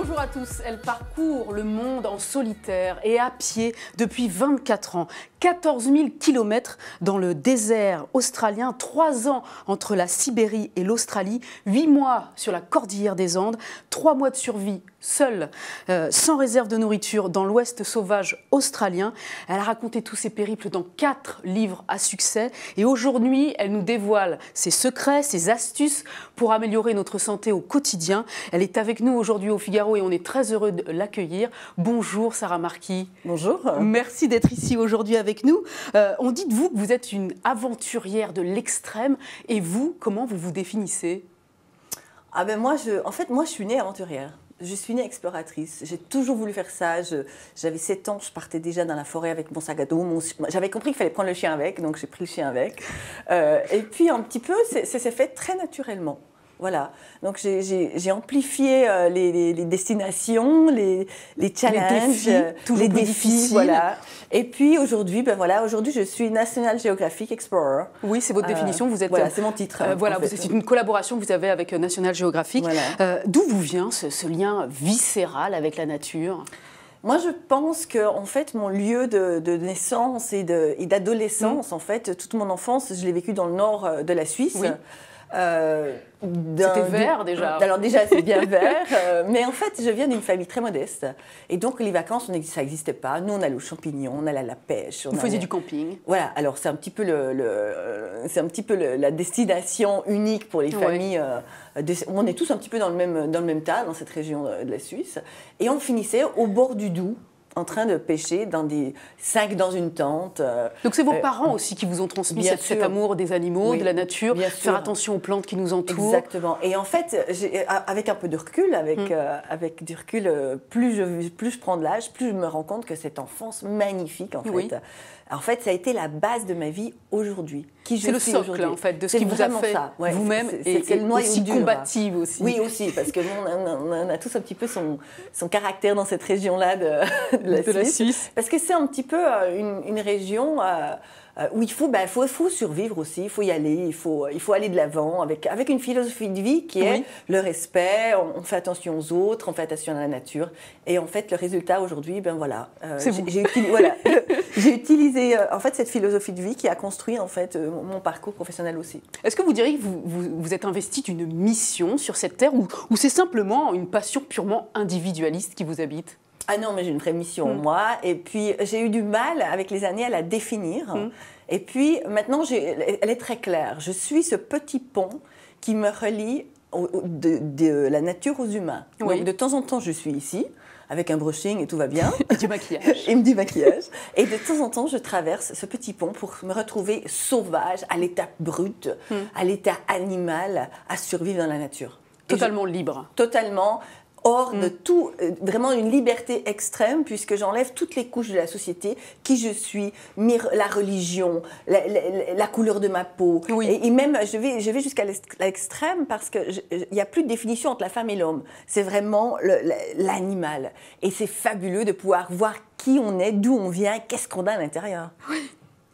Bonjour à tous, elle parcourt le monde en solitaire et à pied depuis 24 ans. 14 000 kilomètres dans le désert australien, 3 ans entre la Sibérie et l'Australie, 8 mois sur la cordillère des Andes, 3 mois de survie seule, sans réserve de nourriture dans l'ouest sauvage australien. Elle a raconté tous ses périples dans 4 livres à succès et aujourd'hui, elle nous dévoile ses secrets, ses astuces pour améliorer notre santé au quotidien. Elle est avec nous aujourd'hui au Figaro et on est très heureux de l'accueillir. Bonjour Sarah Marquis. Bonjour. Merci d'être ici aujourd'hui avec nous. On dit de vous que vous êtes une aventurière de l'extrême et vous, comment vous vous définissez ? Ah ben moi, je suis née aventurière. Je suis née exploratrice. J'ai toujours voulu faire ça. J'avais 7 ans, je partais déjà dans la forêt avec mon sac à dos. J'avais compris qu'il fallait prendre le chien avec, donc j'ai pris le chien avec. Et puis un petit peu, ça s'est fait très naturellement. Voilà, donc j'ai amplifié les destinations, les challenges, les défis, voilà. Et puis aujourd'hui, aujourd'hui je suis National Geographic Explorer. Oui, c'est votre définition. Vous êtes. Voilà, c'est mon titre. Voilà, c'est une collaboration que vous avez avec National Geographic. Voilà. D'où vous vient ce lien viscéral avec la nature ? Moi, je pense que en fait, mon lieu de naissance et d'adolescence, en fait, toute mon enfance, je l'ai vécu dans le nord de la Suisse. Oui. C'était vert déjà. Alors déjà, c'est bien vert. Mais en fait, je viens d'une famille très modeste. Et donc, les vacances, ça n'existait pas. Nous, on allait aux champignons, on allait à la pêche. Vous faisiez du camping. Voilà. Alors, c'est un petit peu, la destination unique pour les familles. On est tous un petit peu dans le même tas, dans cette région de la Suisse. Et on finissait au bord du Doubs, en train de pêcher dans 5 dans une tente. Donc c'est vos parents aussi qui vous ont transmis cet amour des animaux, oui, de la nature, faire attention aux plantes qui nous entourent. Exactement. Et en fait, avec un peu de recul, avec du recul, plus je prends de l'âge, plus je me rends compte que cette enfance magnifique, en fait, ça a été la base de ma vie aujourd'hui. C'est le socle, en fait, de ce qui vous a fait vous-même et aussi combative aussi. Oui, aussi, parce qu'on a tous un petit peu son caractère dans cette région-là de la Suisse. Parce que c'est un petit peu une région où il faut survivre aussi, il faut y aller, il faut aller de l'avant avec une philosophie de vie qui est le respect, on fait attention aux autres, on fait attention à la nature. Et en fait, le résultat aujourd'hui, j'ai utilisé en fait cette philosophie de vie qui a construit en fait mon parcours professionnel aussi. Est-ce que vous diriez que vous êtes investi d'une mission sur cette terre ou c'est simplement une passion purement individualiste qui vous habite ? Ah non, mais j'ai une vraie mission, moi. Et puis, j'ai eu du mal, avec les années, à la définir. Et puis, maintenant, elle est très claire. Je suis ce petit pont qui me relie de la nature aux humains. Oui. Donc, de temps en temps, je suis ici, avec un brushing et tout va bien. Et du maquillage. Et du maquillage. Et de temps en temps, je traverse ce petit pont pour me retrouver sauvage, à l'état brut, à l'état animal, à survivre dans la nature. Totalement libre. Totalement hors de tout, vraiment une liberté extrême, puisque j'enlève toutes les couches de la société, qui je suis, la religion, la couleur de ma peau. Oui. Et même, je vais jusqu'à l'extrême, parce qu'il n'y a plus de définition entre la femme et l'homme. C'est vraiment l'animal. Et c'est fabuleux de pouvoir voir qui on est, d'où on vient, qu'est-ce qu'on a à l'intérieur. Oui.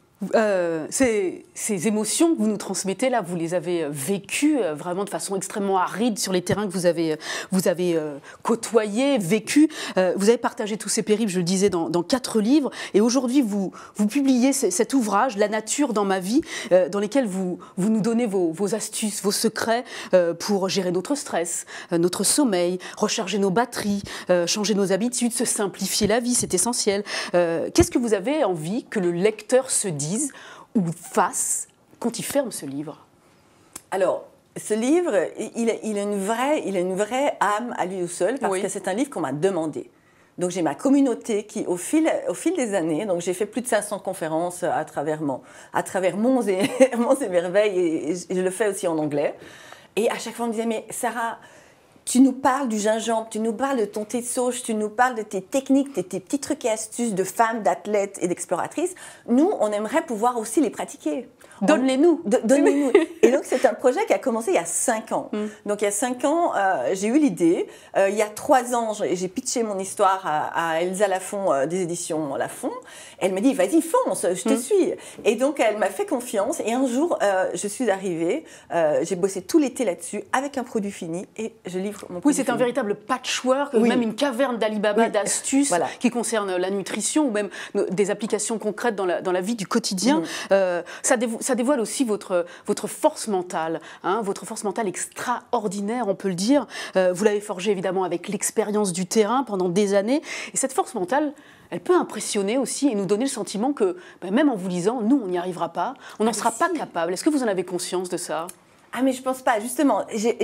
Ces émotions que vous nous transmettez là, vous les avez vécues vraiment de façon extrêmement aride sur les terrains que vous avez côtoyés, vécus. Vous avez partagé tous ces périples, je le disais, dans 4 livres. Et aujourd'hui, vous publiez cet ouvrage, La nature dans ma vie, dans lequel vous nous donnez vos astuces, vos secrets pour gérer notre stress, notre sommeil, recharger nos batteries, changer nos habitudes, se simplifier la vie, c'est essentiel. Qu'est-ce que vous avez envie que le lecteur se dise ou fasse quand il ferme ce livre? Alors, ce livre, il a une vraie âme à lui tout seul, parce que c'est un livre qu'on m'a demandé. Donc j'ai ma communauté qui, au fil des années, donc j'ai fait plus de 500 conférences à travers Monts et Merveilles, et je le fais aussi en anglais. Et à chaque fois on me disait, mais Sarah, tu nous parles du gingembre, tu nous parles de ton thé de sauge, tu nous parles de tes techniques, tes petits trucs et astuces de femmes, d'athlètes et d'exploratrices. Nous, on aimerait pouvoir aussi les pratiquer. Donne-les-nous. Donnez-nous. Et donc, c'est un projet qui a commencé il y a 5 ans. Donc, il y a 5 ans, j'ai eu l'idée. Il y a 3 ans, j'ai pitché mon histoire à Elsa Lafont des éditions Lafont. Elle m'a dit, vas-y, fonce, je te suis. Et donc, elle m'a fait confiance. Et un jour, je suis arrivée. J'ai bossé tout l'été là-dessus avec un produit fini et je livre mon produit. Oui, c'est un véritable patchwork, même une caverne d'Alibaba d'astuces qui concernent la nutrition ou même des applications concrètes dans la vie du quotidien. Ça dévoile aussi votre force mentale, votre force mentale extraordinaire, on peut le dire. Vous l'avez forgée évidemment avec l'expérience du terrain pendant des années. Et cette force mentale, elle peut impressionner aussi et nous donner le sentiment que même en vous lisant, nous, on n'y arrivera pas, on n'en sera pas capable. Est-ce que vous en avez conscience de ça ? Ah mais je pense pas, justement,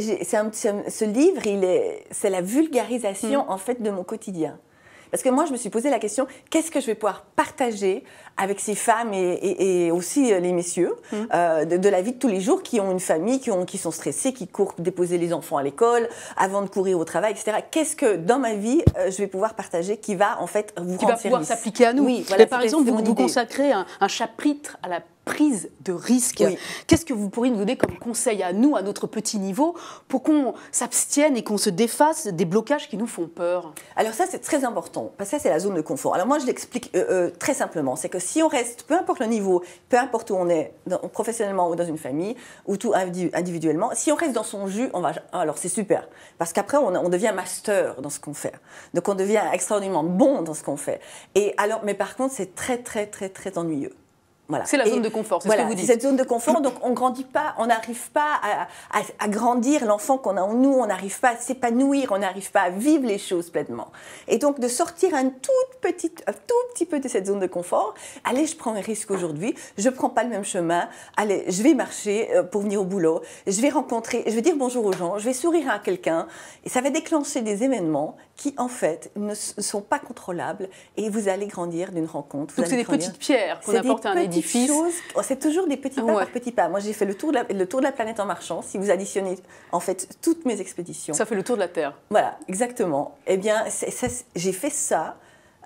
ce livre, c'est la vulgarisation en fait de mon quotidien. Parce que moi, je me suis posé la question, qu'est-ce que je vais pouvoir partager avec ces femmes et aussi les messieurs de la vie de tous les jours qui ont une famille, qui sont stressés, qui courent déposer les enfants à l'école, avant de courir au travail, etc. Qu'est-ce que dans ma vie, je vais pouvoir partager qui va en fait vous rendre service ? Qui va pouvoir s'appliquer à nous. Oui, voilà, par exemple, vous consacrez un chapitre à la prise de risque. Oui. Qu'est-ce que vous pourriez nous donner comme conseil à nous, à notre petit niveau, pour qu'on s'abstienne et qu'on se défasse des blocages qui nous font peur ? Alors ça, c'est très important, parce que ça, c'est la zone de confort. Alors moi, je l'explique très simplement. C'est que si on reste, peu importe le niveau, peu importe où on est, professionnellement ou dans une famille, ou tout individuellement, si on reste dans son jus, alors c'est super. Parce qu'après, on devient master dans ce qu'on fait. Donc on devient extraordinairement bon dans ce qu'on fait. Mais par contre, c'est très, très, très, très ennuyeux. Voilà. C'est la zone de confort, c'est ce que vous dites. C'est cette zone de confort, donc on grandit pas, on n'arrive pas à grandir l'enfant qu'on a en nous, on n'arrive pas à s'épanouir, on n'arrive pas à vivre les choses pleinement. Et donc de sortir un tout petit peu de cette zone de confort, allez, je prends un risque aujourd'hui, je prends pas le même chemin, allez, je vais marcher pour venir au boulot, je vais dire bonjour aux gens, je vais sourire à quelqu'un, et ça va déclencher des événements qui en fait ne sont pas contrôlables, et vous allez grandir d'une rencontre. Donc c'est des petites pierres qu'on apporte à un édifice. C'est toujours des petits pas par petits pas. Moi, j'ai fait le tour de la planète en marchant. Si vous additionnez en fait toutes mes expéditions, ça fait le tour de la Terre. Voilà, exactement. Eh bien, j'ai fait ça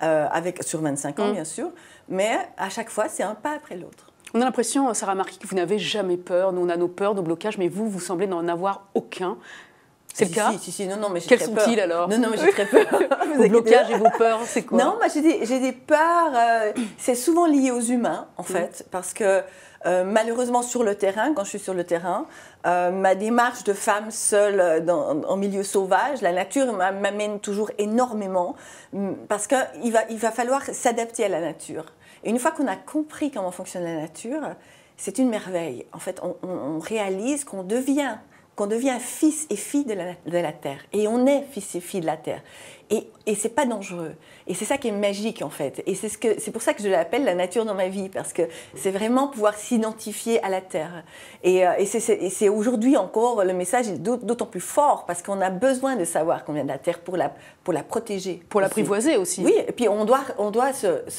sur 25 ans, bien sûr, mais à chaque fois, c'est un pas après l'autre. On a l'impression, Sarah Marquis, que vous n'avez jamais peur. Nous, on a nos peurs, nos blocages, mais vous semblez n'en avoir aucun. C'est le cas ? Si, non, mais j'ai Quels très peur. sont-ils alors ? Non, mais j'ai très peur. Vos blocages et vos peurs, c'est quoi ? Non, moi j'ai des peurs, c'est souvent lié aux humains en fait, parce que malheureusement sur le terrain, quand je suis sur le terrain, ma démarche de femme seule en milieu sauvage, la nature m'amène toujours énormément, parce qu'il va falloir s'adapter à la nature. Et une fois qu'on a compris comment fonctionne la nature, c'est une merveille. En fait, on réalise qu'on devient fils et filles de la terre. Et on est fils et filles de la terre. Et c'est pas dangereux. Et c'est ça qui est magique, en fait. Et c'est pour ça que je l'appelle la nature dans ma vie, parce que c'est vraiment pouvoir s'identifier à la terre. Et c'est aujourd'hui encore, le message est d'autant plus fort, parce qu'on a besoin de savoir qu'on vient de la terre pour la protéger. Pour l'apprivoiser aussi. Oui, et puis on doit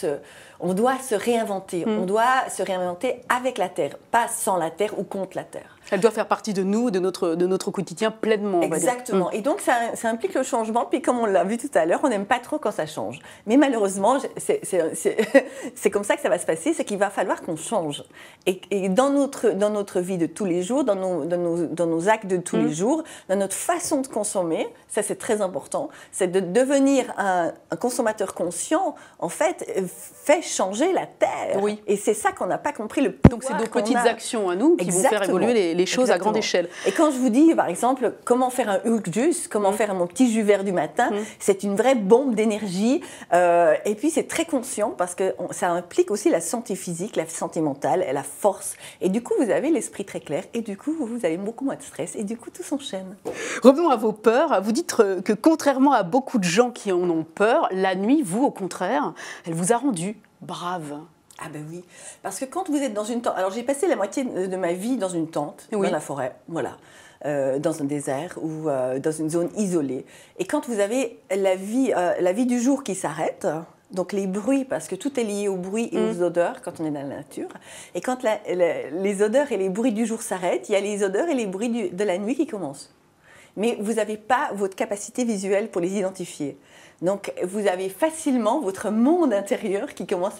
se réinventer. On doit se réinventer avec la terre, pas sans la terre ou contre la terre. Elle doit faire partie de nous, de notre quotidien pleinement. Exactement. Et donc, ça implique le changement. Puis, comme on l'a vu tout à l'heure, on n'aime pas trop quand ça change. Mais malheureusement, c'est comme ça que ça va se passer, c'est qu'il va falloir qu'on change. Et dans notre vie de tous les jours, dans nos actes de tous les jours, dans notre façon de consommer, ça c'est très important, c'est de devenir un consommateur conscient, en fait, fait changer la Terre. Oui. Et c'est ça qu'on n'a pas compris, le pouvoir. Donc c'est nos petites actions à nous qui vont faire évoluer les choses à grande échelle. Et quand je vous dis, par exemple, comment faire un Hulk Juice, comment faire mon petit jus vert du matin, c'est une vraie bombe d'énergie. Et puis c'est très conscient parce que ça implique aussi la santé physique, la santé mentale, la force. Et du coup, vous avez l'esprit très clair. Et du coup, vous avez beaucoup moins de stress. Et du coup, tout s'enchaîne. Revenons à vos peurs. Vous dites que contrairement à beaucoup de gens qui en ont peur, la nuit, vous, au contraire, elle vous a rendu brave. Ah ben oui, parce que quand vous êtes dans une tente... Alors j'ai passé la moitié de ma vie dans une tente, dans la forêt, voilà, dans un désert ou dans une zone isolée. Et quand vous avez la vie du jour qui s'arrête, donc les bruits, parce que tout est lié aux bruits et aux odeurs quand on est dans la nature, et quand les odeurs et les bruits du jour s'arrêtent, il y a les odeurs et les bruits de la nuit qui commencent. mais vous n'avez pas votre capacité visuelle pour les identifier. Donc, vous avez facilement votre monde intérieur qui commence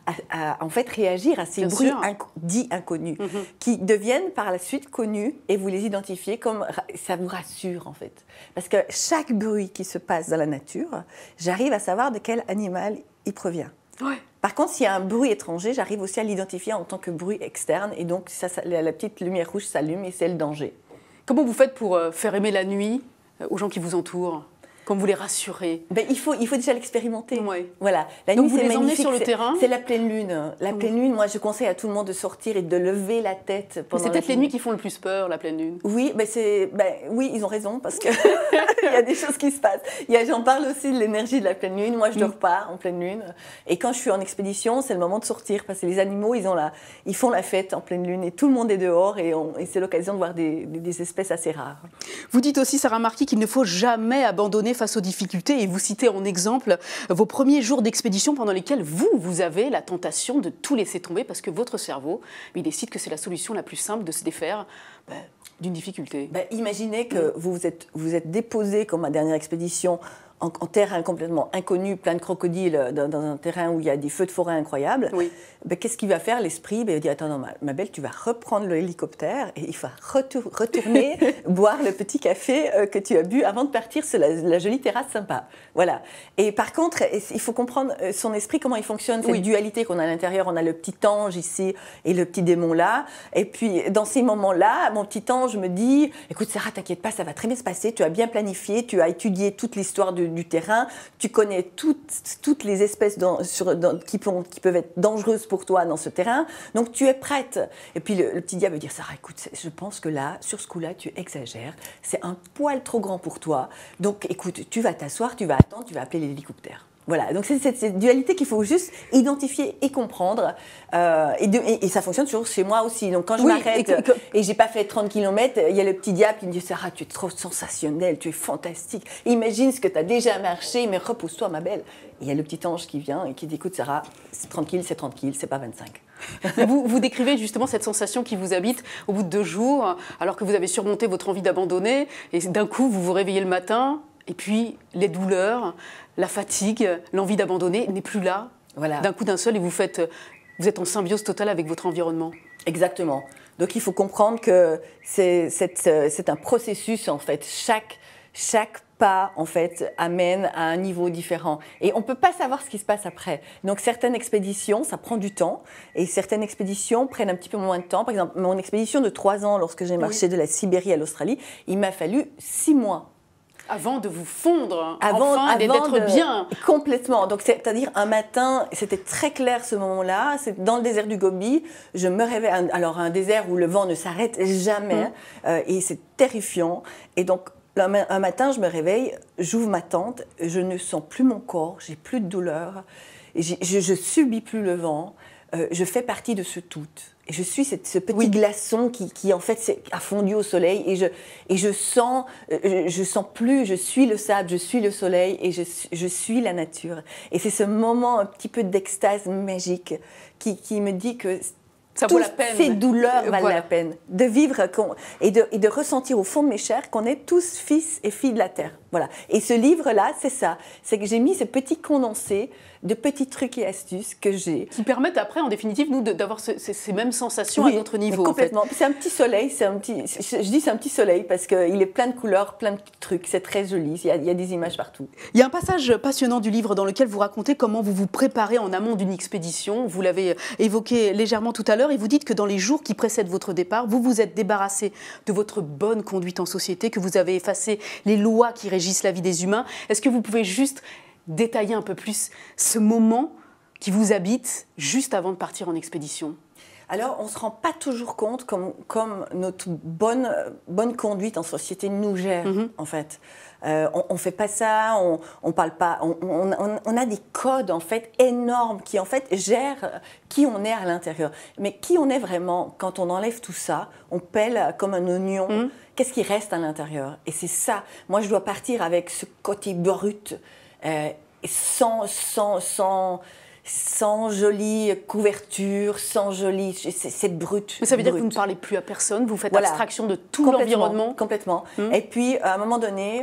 à en fait réagir à ces bruits dits inconnus, qui deviennent par la suite connus et vous les identifiez comme ça vous rassure en fait. Parce que chaque bruit qui se passe dans la nature, j'arrive à savoir de quel animal il provient. Ouais. Par contre, s'il y a un bruit étranger, j'arrive aussi à l'identifier en tant que bruit externe et donc la petite lumière rouge s'allume et c'est le danger. Comment vous faites pour faire aimer la nuit aux gens qui vous entourent? Comment vous les rassurez? Il faut déjà l'expérimenter. Ouais. Voilà. La Donc nuit, vous c'est les emmenez magnifique. sur le terrain? C'est la pleine lune. La pleine lune, moi, je conseille à tout le monde de sortir et de lever la tête pendant c'est peut-être les nuits qui font le plus peur, la pleine lune. Oui, oui, ils ont raison parce qu'il y a des choses qui se passent. J'en parle aussi de l'énergie de la pleine lune. Moi, je ne dors pas en pleine lune. Et quand je suis en expédition, c'est le moment de sortir parce que les animaux, ils font la fête en pleine lune et tout le monde est dehors et c'est l'occasion de voir des espèces assez rares. Vous dites aussi, Sarah Marquis, qu'il ne faut jamais abandonner face aux difficultés. Et vous citez en exemple vos premiers jours d'expédition pendant lesquels vous avez la tentation de tout laisser tomber parce que votre cerveau, il décide que c'est la solution la plus simple de se défaire d'une difficulté. Imaginez que vous êtes déposé comme ma dernière expédition en terrain complètement inconnu, plein de crocodiles, dans un terrain où il y a des feux de forêt incroyables. Oui. Qu'est-ce qu'il va faire l'esprit? Il va dire, attends, non, ma belle, tu vas reprendre l'hélicoptère et il va retourner boire le petit café que tu as bu avant de partir sur la jolie terrasse sympa. Voilà. Et par contre, il faut comprendre son esprit, comment il fonctionne, cette dualité qu'on a à l'intérieur. On a le petit ange ici et le petit démon là. Et puis, dans ces moments-là, mon petit ange me dit, écoute Sarah, t'inquiète pas, ça va très bien se passer, tu as bien planifié, tu as étudié toute l'histoire du terrain, tu connais toutes les espèces qui peuvent être dangereuses pour toi dans ce terrain, donc tu es prête. Et puis le petit diable veut dire, Sarah, écoute, je pense que là, sur ce coup-là, tu exagères, c'est un poil trop grand pour toi, donc écoute, tu vas t'asseoir, tu vas attendre, tu vas appeler l'hélicoptère. Voilà, donc c'est cette dualité qu'il faut juste identifier et comprendre. Et ça fonctionne toujours chez moi aussi. Donc quand je m'arrête et j'ai pas fait 30 km, il y a le petit diable qui me dit, Sarah, tu es trop sensationnelle, tu es fantastique. Imagine ce que tu as déjà marché, mais repose-toi, ma belle. Et il y a le petit ange qui vient et qui dit, écoute Sarah, c'est tranquille, c'est pas 25. Vous décrivez justement cette sensation qui vous habite au bout de 2 jours, alors que vous avez surmonté votre envie d'abandonner, et d'un coup vous vous réveillez le matin, et puis les douleurs, la fatigue, l'envie d'abandonner n'est plus là, d'un coup d'un seul, et vous êtes en symbiose totale avec votre environnement. Exactement. Donc il faut comprendre que c'est un processus en fait. Chaque pas en fait amène à un niveau différent et on peut pas savoir ce qui se passe après. Donc certaines expéditions, ça prend du temps et certaines expéditions prennent un petit peu moins de temps. Par exemple, mon expédition de 3 ans, lorsque j'ai marché de la Sibérie à l'Australie, il m'a fallu 6 mois. Avant de vous fondre, avant d'être bien. Complètement. Donc, c'est-à-dire, un matin, c'était très clair ce moment-là, c'est dans le désert du Gobi, je me réveille, alors un désert où le vent ne s'arrête jamais, et c'est terrifiant. Et donc, un matin, je me réveille, j'ouvre ma tente, je ne sens plus mon corps, j'ai plus de douleur, je subis plus le vent, je fais partie de ce tout. Et je suis ce petit glaçon qui en fait a fondu au soleil et je sens plus, je suis le sable, je suis le soleil et je suis la nature. Et c'est ce moment un petit peu d'extase magique qui me dit que ça vaut la peine. Ces douleurs valent la peine de vivre et de ressentir au fond de mes chairs qu'on est tous fils et filles de la terre. Voilà. Et ce livre-là, c'est ça. C'est que j'ai mis ce petit condensé de petits trucs et astuces que j'ai. Qui permettent après, en définitive, nous, d'avoir ces mêmes sensations à notre niveau. Complètement. En fait. C'est un petit soleil. Je dis c'est un petit soleil parce qu'il est plein de couleurs, plein de trucs. C'est très joli. Il y a des images partout. Il y a un passage passionnant du livre dans lequel vous racontez comment vous vous préparez en amont d'une expédition. Vous l'avez évoqué légèrement tout à l'heure et vous dites que dans les jours qui précèdent votre départ, vous vous êtes débarrassé de votre bonne conduite en société, que vous avez effacé les lois qui régissent la vie des humains. Est-ce que vous pouvez juste détailler un peu plus ce moment qui vous habite juste avant de partir en expédition? Alors, on ne se rend pas toujours compte comme notre bonne conduite en société nous gère, en fait. On ne fait pas ça, on ne parle pas. On a des codes, en fait, énormes qui, en fait, gèrent qui on est à l'intérieur. Mais qui on est vraiment, quand on enlève tout ça, on pèle comme un oignon, qu'est-ce qui reste à l'intérieur? Et c'est ça. Moi, je dois partir avec ce côté brut, sans sans jolie couverture, sans jolie... C'est brut. Mais ça veut dire que vous ne parlez plus à personne, vous faites abstraction de tout Complètement, l'environnement. Complètement. Et puis, à un moment donné,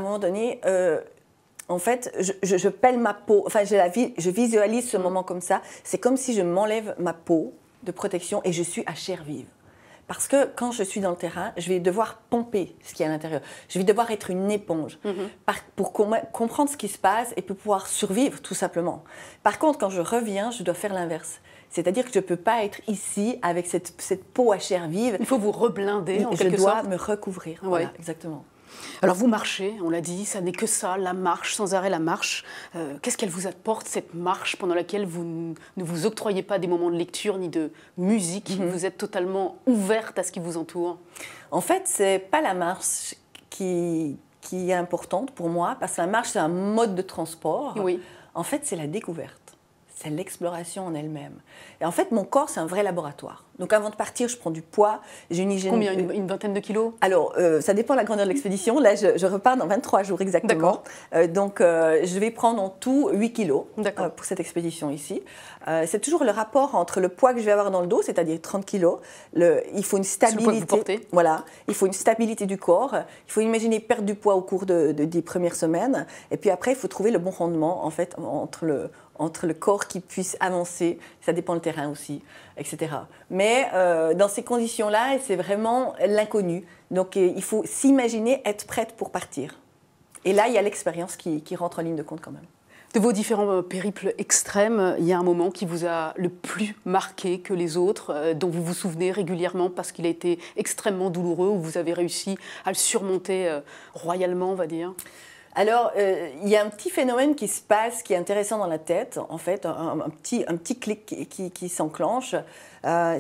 en fait, je pèle ma peau. Enfin, je visualise ce moment comme ça. C'est comme si je m'enlève ma peau de protection et je suis à chair vive. Parce que quand je suis dans le terrain, je vais devoir pomper ce qu'il y a à l'intérieur. Je vais devoir être une éponge pour comprendre ce qui se passe et pour pouvoir survivre, tout simplement. Par contre, quand je reviens, je dois faire l'inverse. C'est-à-dire que je ne peux pas être ici avec cette peau à chair vive. Il faut vous reblinder, en quelque sorte. Je dois me recouvrir. Voilà, exactement. Alors vous marchez, on l'a dit, ça n'est que ça, la marche, sans arrêt la marche. Qu'est-ce qu'elle vous apporte, cette marche pendant laquelle vous ne vous octroyez pas des moments de lecture ni de musique? Vous êtes totalement ouverte à ce qui vous entoure. En fait, ce n'est pas la marche qui est importante pour moi, parce que la marche, c'est un mode de transport. Oui. En fait, c'est la découverte. C'est l'exploration en elle-même. Et en fait, mon corps, c'est un vrai laboratoire. Donc avant de partir, je prends du poids, j'ai une hygiène... Combien, une vingtaine de kilos? Alors, ça dépend de la grandeur de l'expédition. Là, je repars dans 23 jours exactement. Donc, je vais prendre en tout 8 kilos pour cette expédition ici. C'est toujours le rapport entre le poids que je vais avoir dans le dos, c'est-à-dire 30 kilos. Il faut une stabilité. C'est le poids que vous portez. Voilà. Il faut une stabilité du corps. Il faut imaginer perdre du poids au cours des premières semaines. Et puis après, il faut trouver le bon rendement, en fait, entre le corps qui puisse avancer, ça dépend du terrain aussi, etc. Mais dans ces conditions-là, c'est vraiment l'inconnu. Donc il faut s'imaginer être prête pour partir. Et là, il y a l'expérience qui rentre en ligne de compte quand même. De vos différents périples extrêmes, il y a un moment qui vous a le plus marqué que les autres, dont vous vous souvenez régulièrement parce qu'il a été extrêmement douloureux, où vous avez réussi à le surmonter royalement, on va dire? Alors, il y a un petit phénomène qui se passe, qui est intéressant dans la tête, en fait, un petit clic qui s'enclenche. En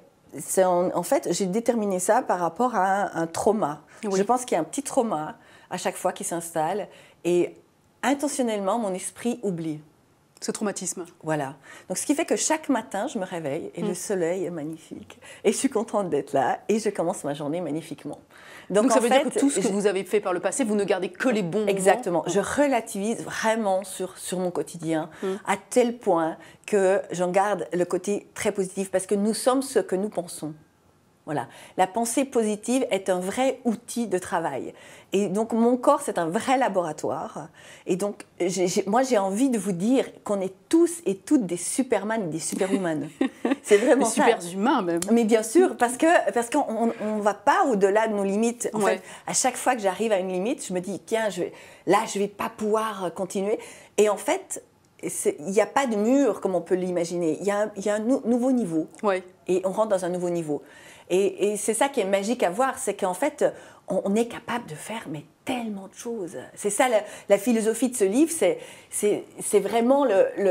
fait, j'ai déterminé ça par rapport à un trauma. Oui. Je pense qu'il y a un petit trauma à chaque fois qui s'installe et intentionnellement, mon esprit oublie. Ce traumatisme. Voilà. Donc, ce qui fait que chaque matin, je me réveille et le soleil est magnifique. Et je suis contente d'être là et je commence ma journée magnifiquement. Donc ça veut dire que tout ce que vous avez fait par le passé, vous ne gardez que les bons moments. Exactement. Je relativise vraiment sur mon quotidien à tel point que j'en garde le côté très positif parce que nous sommes ce que nous pensons. Voilà. La pensée positive est un vrai outil de travail. Et donc, mon corps, c'est un vrai laboratoire. Et donc, moi, j'ai envie de vous dire qu'on est tous et toutes des superman et des superwoman. C'est vraiment ça. Des super-humains, même. Mais bien sûr, parce qu'on ne va pas au-delà de nos limites. En fait, à chaque fois que j'arrive à une limite, je me dis, tiens, je ne vais pas pouvoir continuer. Et en fait, il n'y a pas de mur comme on peut l'imaginer. Il y a un nouveau niveau. Et on rentre dans un nouveau niveau. Et c'est ça qui est magique à voir, c'est qu'en fait, on est capable de faire tellement de choses. C'est ça la philosophie de ce livre, c'est vraiment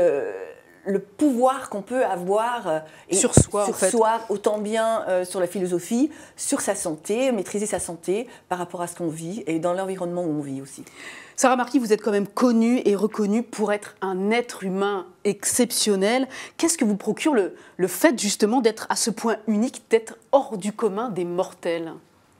le pouvoir qu'on peut avoir sur soi, autant bien sur la philosophie, sur sa santé, maîtriser sa santé par rapport à ce qu'on vit et dans l'environnement où on vit aussi. Sarah Marquis, vous êtes quand même connue et reconnue pour être un être humain exceptionnel. Qu'est-ce que vous procure le fait justement d'être à ce point unique, d'être hors du commun des mortels ?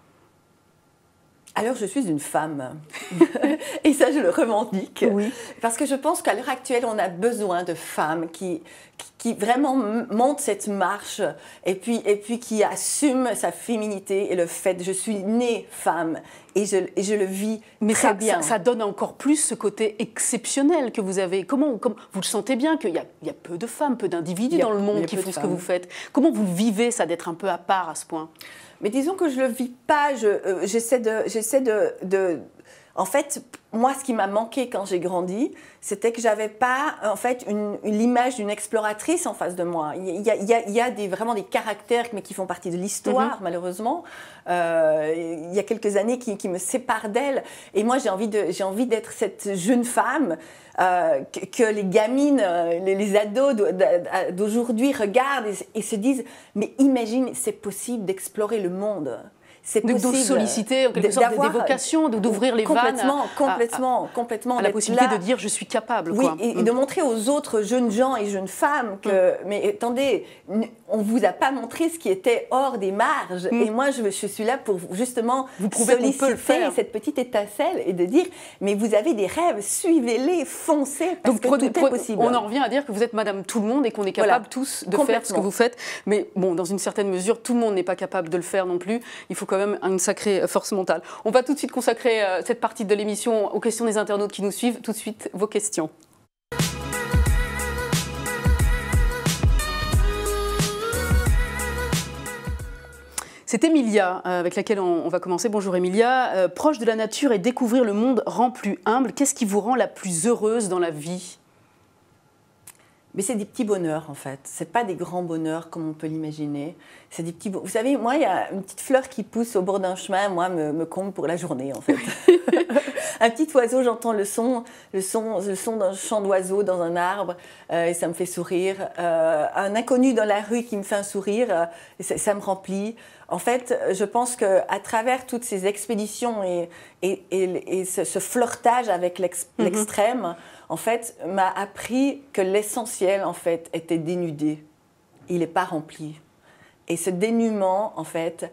Alors, je suis une femme. Et ça, je le revendique. Oui. Parce que je pense qu'à l'heure actuelle, on a besoin de femmes qui vraiment montent cette marche et puis qui assument sa féminité et le fait je suis née femme et je le vis très bien. Ça donne encore plus ce côté exceptionnel que vous avez. Comment vous le sentez bien qu'il y a peu de femmes, peu d'individus dans le monde qui font ce que vous faites. Comment vous vivez ça d'être un peu à part à ce point ? Mais disons que je ne le vis pas, j'essaie de... En fait, moi, ce qui m'a manqué quand j'ai grandi, c'était que je n'avais pas, en fait, l'image d'une exploratrice en face de moi. Il y a vraiment des caractères, mais qui font partie de l'histoire, malheureusement. Il y a quelques années qui me séparent d'elle. Et moi, j'ai envie d'être cette jeune femme que les gamines, les ados d'aujourd'hui regardent et se disent « Mais imagine, c'est possible d'explorer le monde ». c'est possible. De solliciter en quelque sorte des vocations, d'ouvrir les vannes. Complètement. À la possibilité de dire je suis capable. Oui, et de montrer aux autres jeunes gens et jeunes femmes que, mais attendez, on ne vous a pas montré ce qui était hors des marges. Et moi, je suis là pour justement vous prouver qu'on peut le faire. Cette petite étincelle et de dire, mais vous avez des rêves, suivez-les, foncez, parce que tout est possible. On en revient à dire que vous êtes Madame Tout le Monde et qu'on est capable tous de faire ce que vous faites. Mais bon, dans une certaine mesure, tout le monde n'est pas capable de le faire non plus. Il faut quand même une sacrée force mentale. On va tout de suite consacrer cette partie de l'émission aux questions des internautes qui nous suivent. Tout de suite, vos questions. C'est Emilia avec laquelle on va commencer. Bonjour Emilia. Proche de la nature et découvrir le monde rend plus humble. Qu'est-ce qui vous rend la plus heureuse dans la vie ? Mais c'est des petits bonheurs, en fait. Ce n'est pas des grands bonheurs comme on peut l'imaginer. C'est des petits Vous savez, moi, il y a une petite fleur qui pousse au bord d'un chemin, moi, me comble pour la journée, en fait. Un petit oiseau, j'entends le son d'un chant d'oiseau dans un arbre, et ça me fait sourire. Un inconnu dans la rue qui me fait un sourire, ça me remplit. En fait, je pense qu'à travers toutes ces expéditions et ce flirtage avec l'extrême, en fait, m'a appris que l'essentiel, en fait, était dénudé. Il n'est pas rempli. Et ce dénuement, en fait,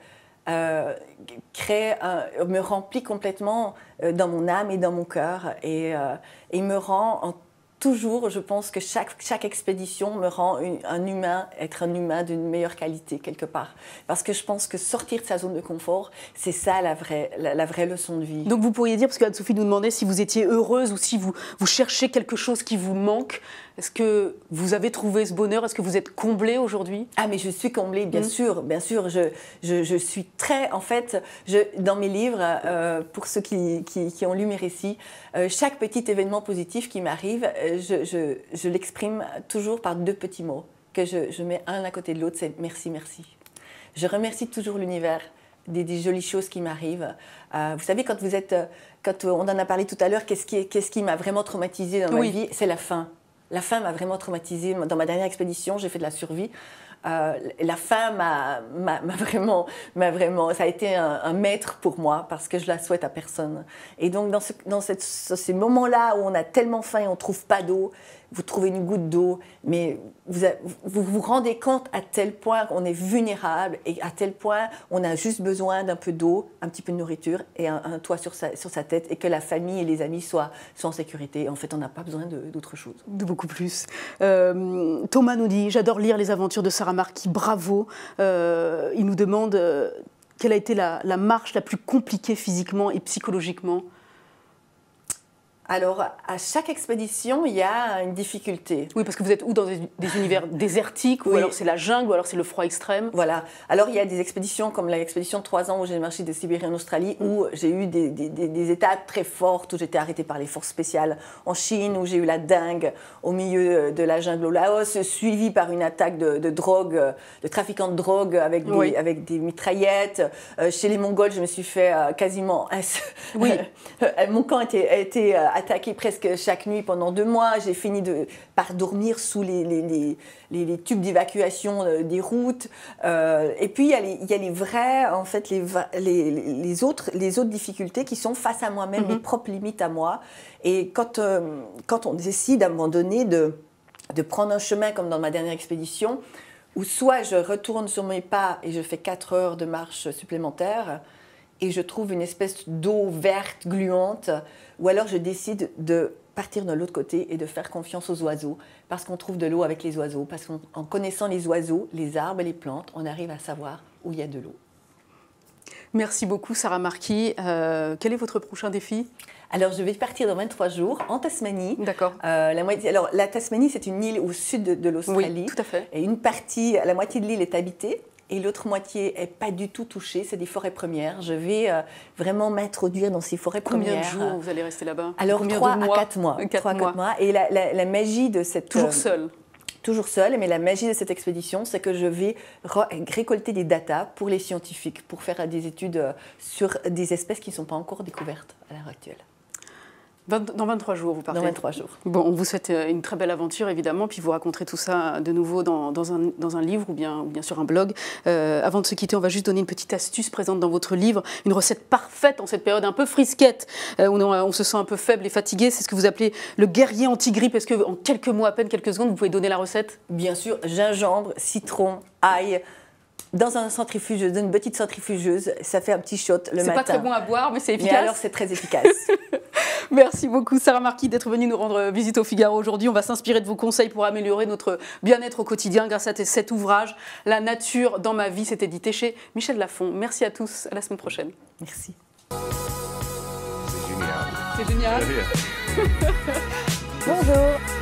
me remplit complètement dans mon âme et dans mon cœur. Et me rend toujours, je pense que chaque expédition me rend être un humain d'une meilleure qualité, quelque part. Parce que je pense que sortir de sa zone de confort, c'est ça la vraie leçon de vie. Donc vous pourriez dire, parce qu'Anne-Sophie nous demandait si vous étiez heureuse ou si vous cherchez quelque chose qui vous manque. Est-ce que vous avez trouvé ce bonheur? Est-ce que vous êtes comblée aujourd'hui? Ah, mais je suis comblée, bien sûr, bien sûr. Je suis très, en fait, dans mes livres, pour ceux qui ont lu mes récits, chaque petit événement positif qui m'arrive, je l'exprime toujours par 2 petits mots que je mets un à côté de l'autre, c'est merci, merci. Je remercie toujours l'univers des jolies choses qui m'arrivent. Vous savez, quand on en a parlé tout à l'heure, qu'est-ce qui m'a vraiment traumatisée dans ma vie? C'est la faim. La faim m'a vraiment traumatisée. Dans ma dernière expédition, j'ai fait de la survie. La faim m'a vraiment, ça a été un maître pour moi parce que je la souhaite à personne. Et donc dans ces moments-là où on a tellement faim et on ne trouve pas d'eau, vous trouvez une goutte d'eau, mais vous vous rendez compte à tel point qu'on est vulnérable et à tel point on a juste besoin d'un peu d'eau, un petit peu de nourriture et un toit sur sa tête et que la famille et les amis soient en sécurité. En fait, on n'a pas besoin d'autre chose. De beaucoup plus. Thomas nous dit « J'adore lire les aventures de Sarah Markey, bravo ». Il nous demande quelle a été la marche la plus compliquée physiquement et psychologiquement. Alors, à chaque expédition, il y a une difficulté. Oui, parce que vous êtes où dans des univers désertiques, ou alors c'est la jungle, ou alors c'est le froid extrême. Voilà. Alors, il y a des expéditions comme l'expédition de 3 ans où j'ai marché de Sibérie en Australie, où j'ai eu des étapes très fortes, où j'étais arrêtée par les forces spéciales en Chine, où j'ai eu la dengue au milieu de la jungle au Laos, suivie par une attaque de drogue, de trafiquants de drogue avec des mitraillettes. Chez les Mongols, je me suis fait quasiment... Oui. Mon camp a été attaqué presque chaque nuit pendant 2 mois. J'ai fini par dormir sous les tubes d'évacuation des routes. Et puis, il y a les vraies, en fait, les autres difficultés qui sont face à moi-même, mes propres limites à moi. Et quand on décide à un moment donné de prendre un chemin comme dans ma dernière expédition, où soit je retourne sur mes pas et je fais 4 heures de marche supplémentaire, et je trouve une espèce d'eau verte, gluante, ou alors je décide de partir de l'autre côté et de faire confiance aux oiseaux, parce qu'on trouve de l'eau avec les oiseaux, parce qu'en connaissant les oiseaux, les arbres et les plantes, on arrive à savoir où il y a de l'eau. Merci beaucoup Sarah Markey. Quel est votre prochain défi? Alors, je vais partir dans 23 jours en Tasmanie. D'accord. La Tasmanie, c'est une île au sud de l'Australie. Oui, tout à fait. Et la moitié de l'île est habitée. Et l'autre moitié n'est pas du tout touchée, c'est des forêts premières. Je vais vraiment m'introduire dans ces forêts premières. Combien de jours vous allez rester là-bas? Alors, 3 à 4 mois. 3 à 4 mois. Et la magie de cette... Toujours seule? Toujours seule, mais la magie de cette expédition, c'est que je vais récolter des datas pour les scientifiques, pour faire des études sur des espèces qui ne sont pas encore découvertes à l'heure actuelle. Dans 23 jours, vous partez. Dans 23 jours. Bon, on vous souhaite une très belle aventure, évidemment, puis vous raconterez tout ça de nouveau dans un livre ou bien sur un blog. Avant de se quitter, on va juste donner une petite astuce présente dans votre livre, une recette parfaite en cette période un peu frisquette, où on se sent un peu faible et fatigué. C'est ce que vous appelez le guerrier anti-grippe. Est-ce qu'en quelques mots, à peine quelques secondes, vous pouvez donner la recette? Bien sûr, gingembre, citron, ail. Dans un centrifugeuse, une petite centrifugeuse, ça fait un petit shot le matin. C'est pas très bon à boire, mais c'est efficace. Mais alors, c'est très efficace. Merci beaucoup, Sarah Marquis, d'être venue nous rendre visite au Figaro aujourd'hui. On va s'inspirer de vos conseils pour améliorer notre bien-être au quotidien grâce à cet ouvrage, La nature dans ma vie. C'est édité chez Michel Lafon. Merci à tous. À la semaine prochaine. Merci. C'est génial. C'est génial. Bonjour.